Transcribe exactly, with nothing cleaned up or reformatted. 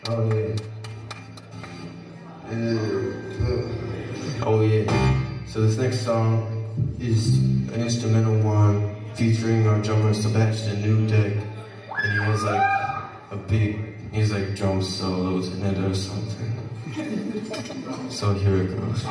Oh yeah. Yeah. Oh yeah. So this next song is an instrumental one featuring our drummer Sebastian Newdeck, and he has like a big, he's like drum solos in it or something. So here it goes.